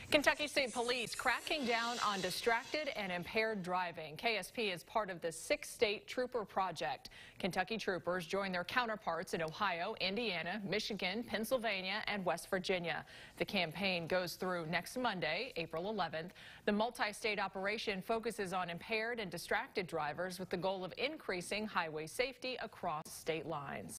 Kentucky State Police cracking down on distracted and impaired driving. KSP is part of the six-state trooper project. Kentucky troopers join their counterparts in Ohio, Indiana, Michigan, Pennsylvania, and West Virginia. The campaign goes through next Monday, April 11th. The multi-state operation focuses on impaired and distracted drivers with the goal of increasing highway safety across state lines.